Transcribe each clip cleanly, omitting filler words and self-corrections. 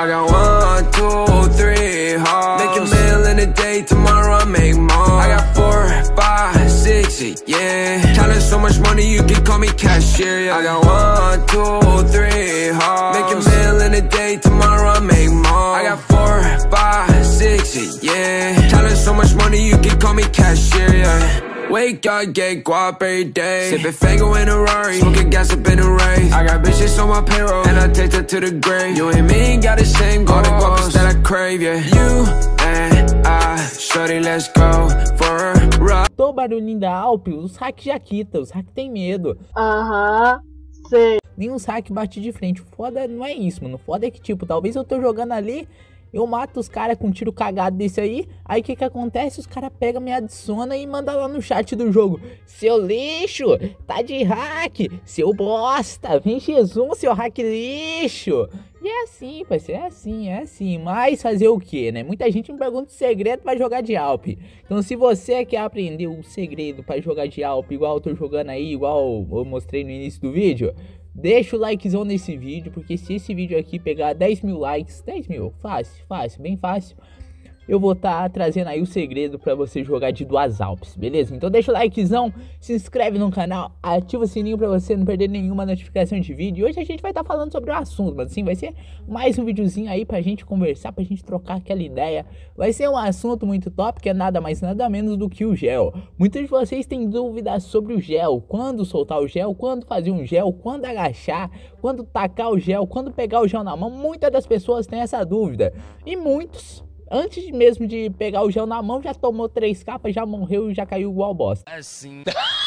I got 1, 2, 3 hoes. Make a meal in a day, tomorrow I make more. I got 4, 5, 6, yeah. Counting so much money, you can call me cashier, yeah. I got 1, 2, 3 hoes. Make a meal in a day, tomorrow I make more. I got 4, 5, 6, yeah. Counting so much money, you can call me cashier, yeah. Wake up, get guap every day. Sippin' Fango in a Rari, smoking gas up in a rave. I got bitches on my payroll, and I take that to the grave. You and me got the same goals, all the guapas that I crave, yeah. You and I, shorty, let's go for a ride. Tô barulhinho da Alp, os hacks já quita, os hacks tem medo. Aham, sei. Nenhum hack bate de frente. O foda não é isso, mano. O foda é que, tipo, talvez eu tô jogando ali, eu mato os caras com um tiro cagado desse aí. Aí o que que acontece? Os caras pegam, me adiciona e manda lá no chat do jogo: seu lixo, tá de hack, seu bosta, vem Jesus, seu hack lixo. E é assim, parceiro, é assim. Mas fazer o que, né? Muita gente me pergunta o segredo pra jogar de Alp. Então se você quer aprender o segredo pra jogar de Alp, igual eu tô jogando aí, igual eu mostrei no início do vídeo, deixa o likezão nesse vídeo, porque se esse vídeo aqui pegar 10 mil likes, 10 mil, fácil, bem fácil, eu vou estar trazendo aí o segredo pra você jogar de duas Alpes, beleza? Então deixa o likezão, se inscreve no canal, ativa o sininho pra você não perder nenhuma notificação de vídeo. E hoje a gente vai estar falando sobre o assunto, mas assim, vai ser mais um videozinho aí pra gente conversar, pra gente trocar aquela ideia. Vai ser um assunto muito top, que é nada mais nada menos do que o gel. Muitos de vocês têm dúvidas sobre o gel, quando soltar o gel, quando fazer um gel, quando agachar, quando tacar o gel, quando pegar o gel na mão. Muitas das pessoas têm essa dúvida, e muitos, antes mesmo de pegar o gel na mão, já tomou 3 capas, já morreu e já caiu igual bosta. Assim.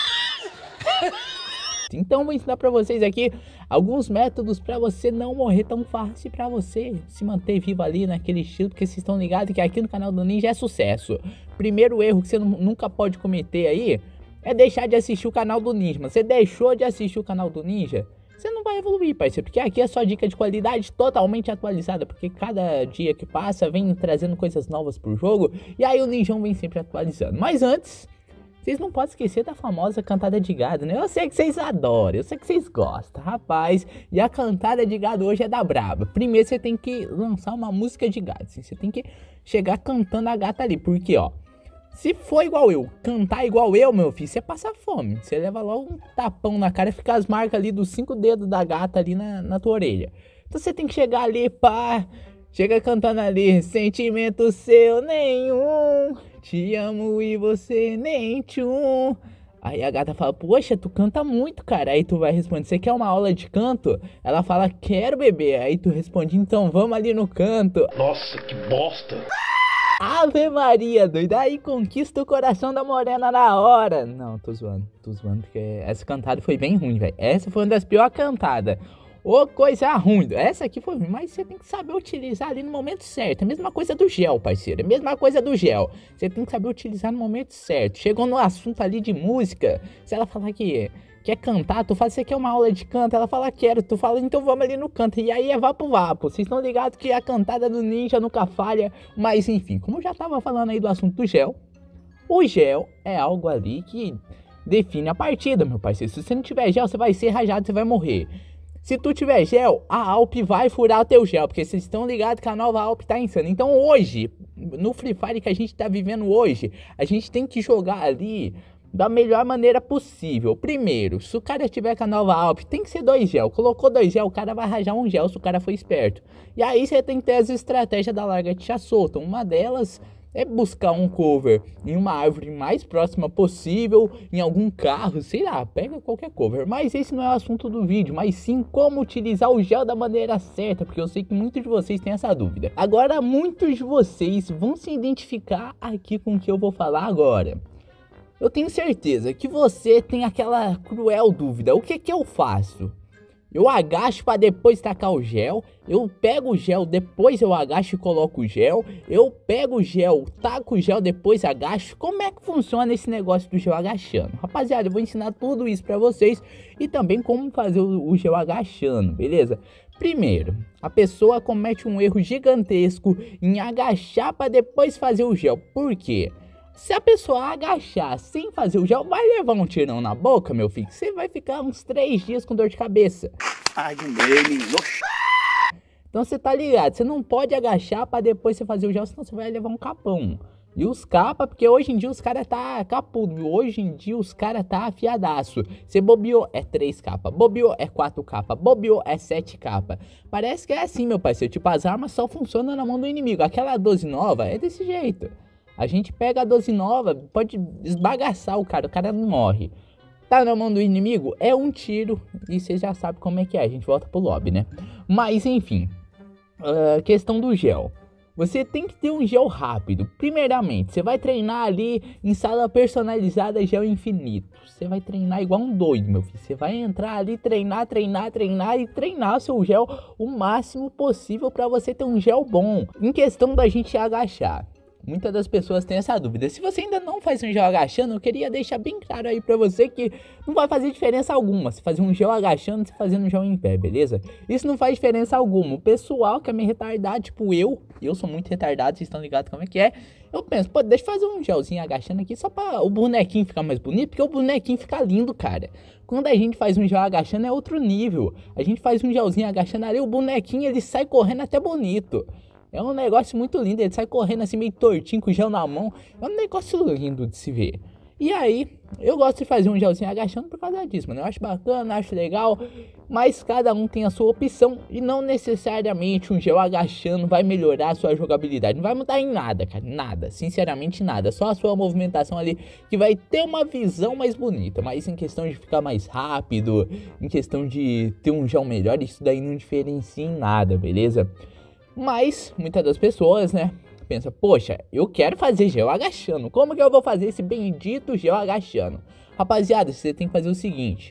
Então vou ensinar pra vocês aqui alguns métodos pra você não morrer tão fácil, pra você se manter vivo ali naquele estilo, porque vocês estão ligados que aqui no canal do Ninja é sucesso. Primeiro erro que você nunca pode cometer aí é deixar de assistir o canal do Ninja. Mas você deixou de assistir o canal do Ninja, você não vai evoluir, parceiro, porque aqui é só dica de qualidade totalmente atualizada, porque cada dia que passa vem trazendo coisas novas pro jogo, e aí o Ninjão vem sempre atualizando. Mas antes, vocês não podem esquecer da famosa cantada de gado, né? Eu sei que vocês adoram, eu sei que vocês gostam, rapaz. E a cantada de gado hoje é da braba. Primeiro você tem que lançar uma música de gado, assim, você tem que chegar cantando a gata ali, porque ó, se for igual eu, cantar igual eu, meu filho, você passa fome. Você leva logo um tapão na cara e fica as marcas ali dos 5 dedos da gata ali na tua orelha. Então você tem que chegar ali, pá, chega cantando ali: sentimento seu nenhum, te amo e você nem tchum. Aí a gata fala: poxa, tu canta muito, cara. Aí tu vai responder: você quer uma aula de canto? Ela fala: quero, bebê. Aí tu responde: então vamos ali no canto. Nossa, que bosta! Ave Maria, doido, aí conquista o coração da morena na hora. Não, tô zoando, porque essa cantada foi bem ruim, velho. Essa foi uma das piores cantadas. Ô, coisa ruim, essa aqui foi ruim, mas você tem que saber utilizar ali no momento certo. É a mesma coisa do gel, parceiro, é a mesma coisa do gel. Você tem que saber utilizar no momento certo. Chegou no assunto ali de música, se ela falar que quer cantar, tu fala: você quer uma aula de canto? Ela fala: quero. Tu fala: então vamos ali no canto. E aí é vapo. Vocês estão ligados que a cantada do Ninja nunca falha. Mas enfim, como eu já tava falando aí do assunto do gel, o gel é algo ali que define a partida, meu parceiro. Se você não tiver gel, você vai ser rajado, você vai morrer. Se tu tiver gel, a Alp vai furar o teu gel, porque vocês estão ligados que a nova Alp tá insana. Então hoje, no Free Fire que a gente tá vivendo hoje, a gente tem que jogar ali da melhor maneira possível. Primeiro, se o cara tiver com a nova Alp, tem que ser 2 gel. Colocou 2 gel, o cara vai rajar um gel se o cara for esperto. E aí você tem que ter as estratégias da lagartixa solta. Uma delas é buscar um cover em uma árvore mais próxima possível, em algum carro, sei lá, pega qualquer cover. Mas esse não é o assunto do vídeo, mas sim como utilizar o gel da maneira certa, porque eu sei que muitos de vocês têm essa dúvida. Agora, muitos de vocês vão se identificar aqui com o que eu vou falar agora. Eu tenho certeza que você tem aquela cruel dúvida: o que eu faço? Eu agacho para depois tacar o gel, eu pego o gel, depois eu agacho e coloco o gel, eu pego o gel, taco o gel, depois agacho. Como é que funciona esse negócio do gel agachando? Rapaziada, eu vou ensinar tudo isso para vocês e também como fazer o gel agachando, beleza? Primeiro, a pessoa comete um erro gigantesco em agachar para depois fazer o gel. Por quê? Se a pessoa agachar sem fazer o gel, vai levar um tirão na boca, meu filho. Você vai ficar uns 3 dias com dor de cabeça. Ai, menino. Então você tá ligado, você não pode agachar pra depois você fazer o gel, senão você vai levar um capão. E os capa, porque hoje em dia os caras tá capudo, hoje em dia os caras tá afiadaço. Você bobeou, é 3 capa, bobeou, é 4 capa, bobeou, é 7 capa. Parece que é assim, meu parceiro, tipo, as armas só funcionam na mão do inimigo. Aquela 12 nova é desse jeito. A gente pega a 12 nova, pode esbagaçar o cara não morre. Tá na mão do inimigo, é um tiro e você já sabe como é que é, a gente volta pro lobby, né? Mas enfim, questão do gel. Você tem que ter um gel rápido. Primeiramente, você vai treinar ali em sala personalizada gel infinito. Você vai treinar igual um doido, meu filho. Você vai entrar ali, treinar e treinar seu gel o máximo possível para você ter um gel bom. Em questão da gente agachar. Muitas das pessoas têm essa dúvida. Se você ainda não faz um gel agachando, eu queria deixar bem claro aí pra você que não vai fazer diferença alguma se fazer um gel agachando e fazer um gel em pé, beleza? Isso não faz diferença alguma. O pessoal que é meio retardado, tipo eu sou muito retardado, vocês estão ligados como é que é. Eu penso, pô, deixa eu fazer um gelzinho agachando aqui só pra o bonequinho ficar mais bonito, porque o bonequinho fica lindo, cara. Quando a gente faz um gel agachando é outro nível. A gente faz um gelzinho agachando ali, o bonequinho ele sai correndo até bonito. É um negócio muito lindo, ele sai correndo assim meio tortinho com o gel na mão. É um negócio lindo de se ver. E aí, eu gosto de fazer um gelzinho agachando por causa disso, mano. Eu acho bacana, acho legal, mas cada um tem a sua opção. E não necessariamente um gel agachando vai melhorar a sua jogabilidade. Não vai mudar em nada, cara, nada, sinceramente nada. Só a sua movimentação ali que vai ter uma visão mais bonita. Mas em questão de ficar mais rápido, em questão de ter um gel melhor, isso daí não diferencia em nada, beleza? Mas, muitas das pessoas, né, pensam, poxa, eu quero fazer gel agachando. Como que eu vou fazer esse bendito gel agachando? Rapaziada, você tem que fazer o seguinte.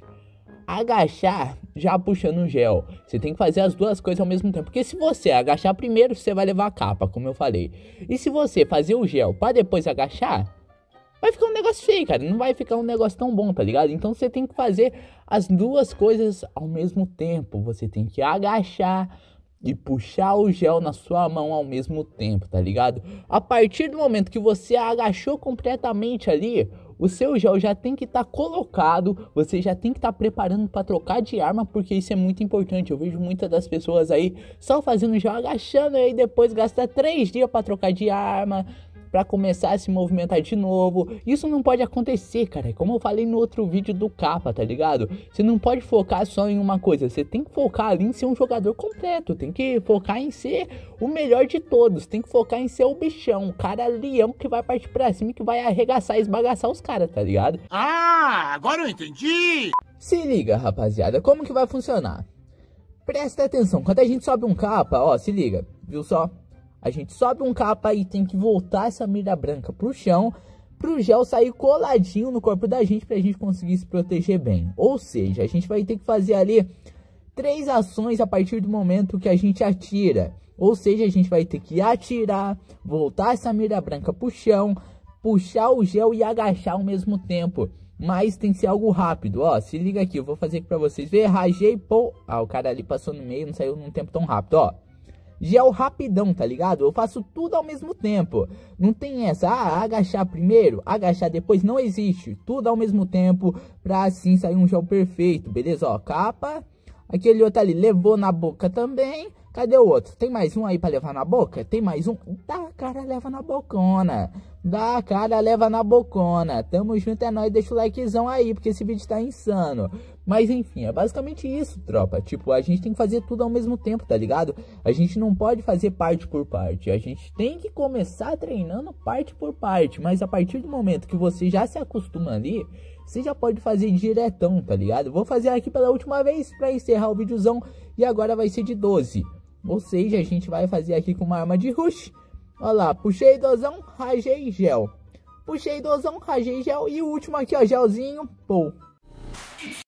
Agachar já puxando o gel. Você tem que fazer as duas coisas ao mesmo tempo. Porque se você agachar primeiro, você vai levar a capa, como eu falei. E se você fazer o gel para depois agachar, vai ficar um negócio feio, cara. Não vai ficar um negócio tão bom, tá ligado? Então você tem que fazer as duas coisas ao mesmo tempo. Você tem que agachar e puxar o gel na sua mão ao mesmo tempo, tá ligado? A partir do momento que você agachou completamente ali, o seu gel já tem que estar colocado, você já tem que estar preparando para trocar de arma, porque isso é muito importante. Eu vejo muitas das pessoas aí só fazendo gel agachando e aí depois gasta 3 dias para trocar de arma, para começar a se movimentar de novo. Isso não pode acontecer, cara. Como eu falei no outro vídeo do capa, tá ligado? Você não pode focar só em uma coisa. Você tem que focar ali em ser um jogador completo. Tem que focar em ser o melhor de todos. Tem que focar em ser o bichão, o cara leão que vai partir pra cima e que vai arregaçar e esbagaçar os caras, tá ligado? Ah, agora eu entendi! Se liga, rapaziada, como que vai funcionar? Presta atenção, quando a gente sobe um capa, ó, se liga, viu só? A gente sobe um capa e tem que voltar essa mira branca pro chão, pro gel sair coladinho no corpo da gente pra gente conseguir se proteger bem. Ou seja, a gente vai ter que fazer ali 3 ações a partir do momento que a gente atira. Ou seja, a gente vai ter que atirar, voltar essa mira branca pro chão, puxar o gel e agachar ao mesmo tempo. Mas tem que ser algo rápido, ó, se liga aqui, eu vou fazer aqui pra vocês verem, rajei, pô, ah, o cara ali passou no meio, não saiu num tempo tão rápido, ó. Gel rapidão, tá ligado? Eu faço tudo ao mesmo tempo. Não tem essa, agachar primeiro, agachar depois, não existe. Tudo ao mesmo tempo, pra assim sair um gel perfeito, beleza? Ó, capa, aquele outro ali levou na boca também. Cadê o outro? Tem mais um aí pra levar na boca? Tem mais um? Dá, cara, leva na bocona. Dá, cara, leva na bocona. Tamo junto, é nóis, deixa o likezão aí, porque esse vídeo tá insano. Mas enfim, é basicamente isso, tropa. Tipo, a gente tem que fazer tudo ao mesmo tempo, tá ligado? A gente não pode fazer parte por parte. A gente tem que começar treinando parte por parte. Mas a partir do momento que você já se acostuma ali, você já pode fazer diretão, tá ligado? Vou fazer aqui pela última vez pra encerrar o videozão. E agora vai ser de 12. Ou seja, a gente vai fazer aqui com uma arma de rush. Olha lá, puxei dozão, rajei gel. Puxei dozão, rajei gel. E o último aqui, ó, gelzinho. Pô.